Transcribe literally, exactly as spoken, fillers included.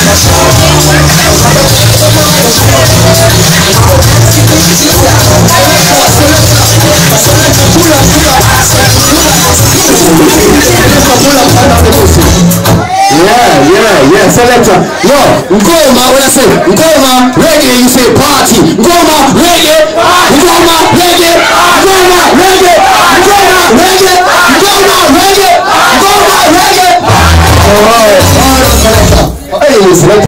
Yeah, yeah, yeah, selector. Yo, Ngoma, when I say Ngoma, reggae, you say party. Ngoma, reggae, Ngoma, reggae, Ngoma, reggae, Ngoma, reggae, Ngoma, reggae, Ngoma, reggae. Alright, alright, selector. Hey, selector.